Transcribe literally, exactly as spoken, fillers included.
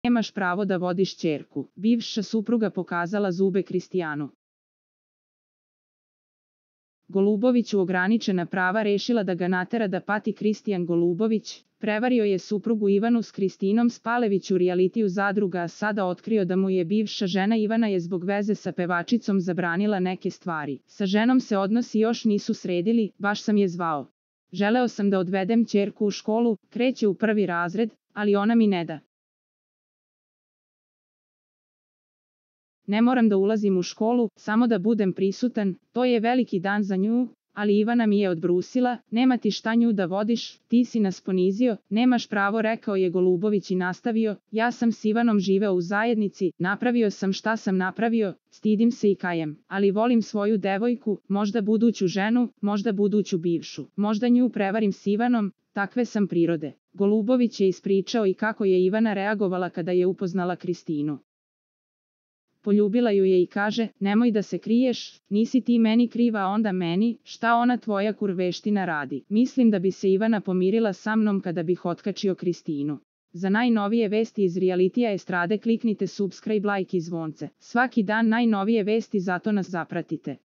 Nemaš pravo da vodiš ćerku. Bivša supruga pokazala zube Kristijanu. Goluboviću ograničena prava rešila da ga natera da pati. Kristijan Golubović prevario je suprugu Ivanu s Kristinom Spalević u rijalitiju Zadruga, a sada otkrio da mu je bivša žena Ivana je zbog veze sa pevačicom zabranila neke stvari. Sa ženom se odnosi još nisu sredili, baš sam je zvao. Želeo sam da odvedem ćerku u školu, kreće u prvi razred, ali ona mi ne da. Ne moram da ulazim u školu, samo da budem prisutan, to je veliki dan za nju, ali Ivana mi je odbrusila, nema ti šta nju da vodiš, ti si nas ponizio, nemaš pravo, rekao je Golubović i nastavio, ja sam s Ivanom živeo u zajednici, napravio sam šta sam napravio, stidim se i kajem, ali volim svoju devojku, možda buduću ženu, možda buduću bivšu, možda nju prevarim s Ivanom, takve sam prirode. Golubović je ispričao i kako je Ivana reagovala kada je upoznala Kristinu. Poljubila ju je i kaže, nemoj da se kriješ, nisi ti meni kriva, onda meni, šta ona tvoja kurveština radi. Mislim da bi se Ivana pomirila sa mnom kada bih otkačio Kristinu. Za najnovije vesti iz realitija estrade kliknite subscribe, like i zvonce. Svaki dan najnovije vesti, zato nas zapratite.